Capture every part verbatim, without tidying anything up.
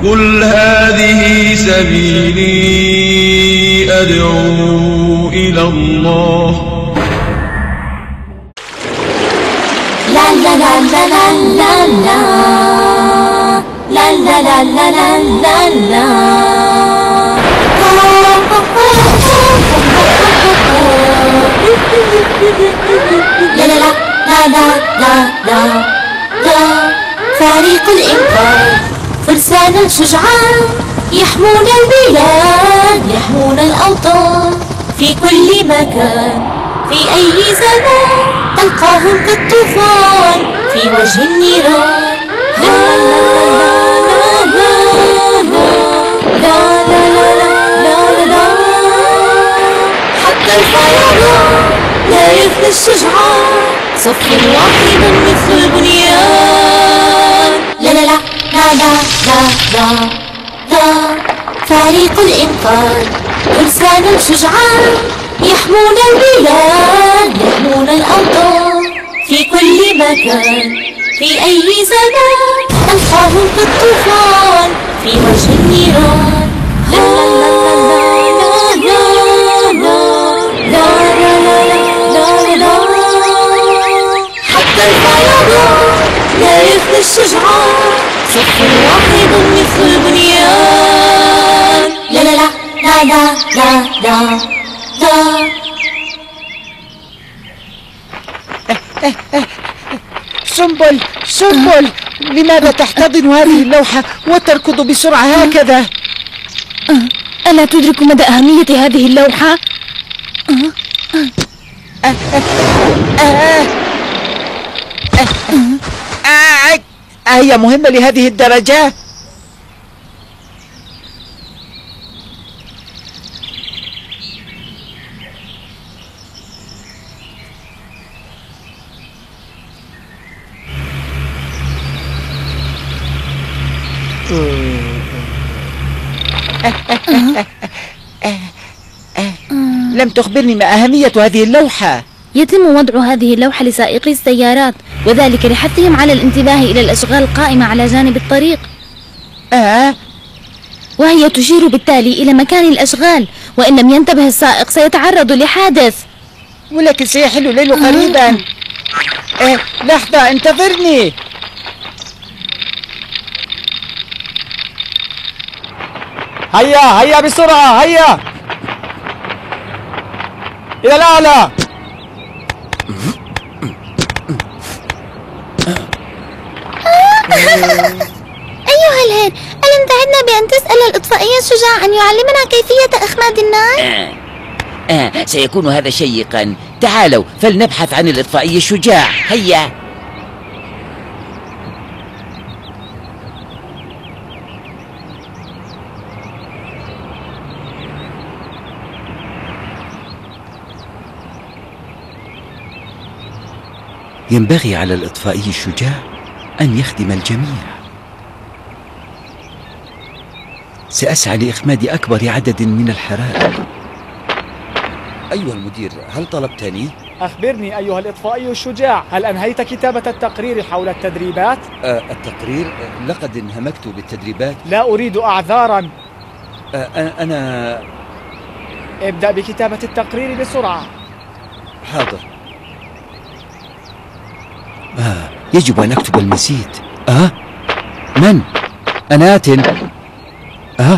قل هذه سبيلي أدعو إلى الله. لا لا لا لا لا لا لا لا لا لا لا لا لا لا لا لا لا لا لا. فريق الإنقاذ فرسان شجعان يحمون البلاد يحمون الأوطان في كل مكان في أي زمان تلقاهم كالطوفان في وجه النيران. لا لا لا لا لا لا لا لا حتى الفيضان لا يفنى الشجعان صف واحد مثل البنيان. لا لا لا لا لا لا لا. فريق الإنقاذ فرسان شجعان يحمون البلاد يحمون الأوطان في كل مكان في أي زمان تلقاهم كالطوفان في وجه النيران. لا لا لا لا لا لا لا لا حتى الفيضان لا يفنى الشجعان صف واحد مثل البنيان. لا لا لا لا لا لا لا. سنبل سنبل لماذا تحتضن هذه اللوحة وتركض بسرعة هكذا؟ ألا تدرك مدى أهمية هذه اللوحة؟ هي مهمة لهذه الدرجة؟ لم تخبرني ما أهمية هذه اللوحة. يتم وضع هذه اللوحة لسائقي السيارات وذلك لحثهم على الانتباه إلى الأشغال القائمة على جانب الطريق. آه. وهي تشير بالتالي إلى مكان الأشغال وإن لم ينتبه السائق سيتعرض لحادث. ولكن سيحل الليل قريبا. آه. لحظة انتظرني. هيا هيا بسرعة هيا إلى الأعلى. أيها الهير، ألم تعدنا بأن تسأل الإطفائي الشجاع أن يعلمنا كيفية إخماد النار؟ آه. آه. سيكون هذا شيقا. تعالوا فلنبحث عن الإطفائي الشجاع. هيا. ينبغي على الإطفائي الشجاع أن يخدم الجميع. سأسعى لإخماد أكبر عدد من الحرائق. أيها المدير، هل طلبتني؟ أخبرني أيها الإطفائي الشجاع، هل أنهيت كتابة التقرير حول التدريبات؟ أه التقرير؟ أه لقد انهمكت بالتدريبات. لا أريد أعذارا. أه أنا ابدأ بكتابة التقرير بسرعة. حاضر. آه يجب أن أكتب المزيد. آه من؟ أنا آت. آه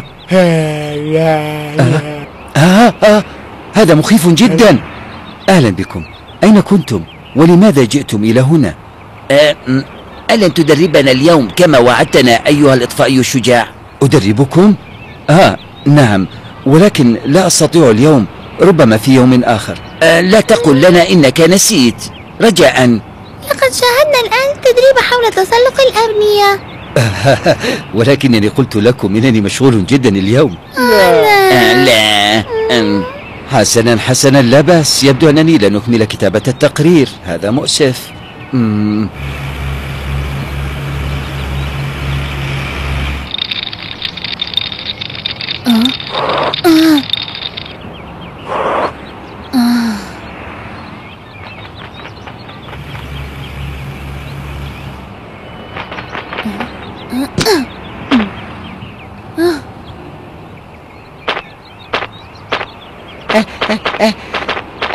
آه آه, آه. هذا مخيف جدا. أهلا بكم. أين كنتم ولماذا جئتم إلى هنا؟ أه ألن تدربنا اليوم كما وعدتنا أيها الإطفائي الشجاع؟ أدربكم؟ آه نعم، ولكن لا أستطيع اليوم، ربما في يوم آخر. أه لا تقل لنا إنك نسيت رجاء. لقد شاهدنا الآن تدريب حول تسلق الأبنية. ولكنني قلت لكم إنني مشغول جدا اليوم. آه لا آه حسنا حسنا لا بأس. يبدو أنني لن أكمل كتابة التقرير. هذا مؤسف. مم.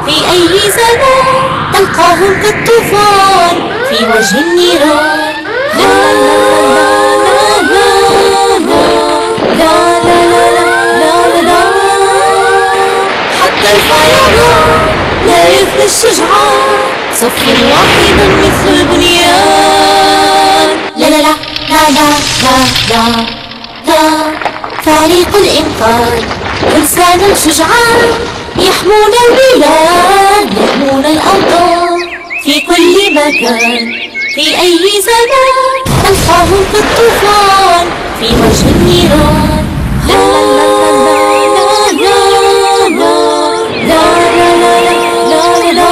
في أي زمان تلقاهم كالطوفان في وجه النيران. لا لا لا لا لا لا لا لا. حتى الفيضان لا يفني الشجعان، صف واحد مثل البنيان. لا لا لا لا لا لا لا. فريق الإنقاذ إنسان شجعان، يحمون البلاد يحمون الأوطان في كل مكان في أي زمان تلقاهم كالطوفان في وجه النيران. لا لا لا لا لا لا لا لا.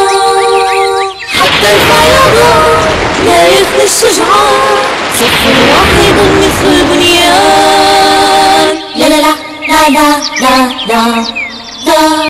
حتى الفيضان لا يفني الشجعان، صف واحد مثل البنيان. لا لا لا لا لا لا لا.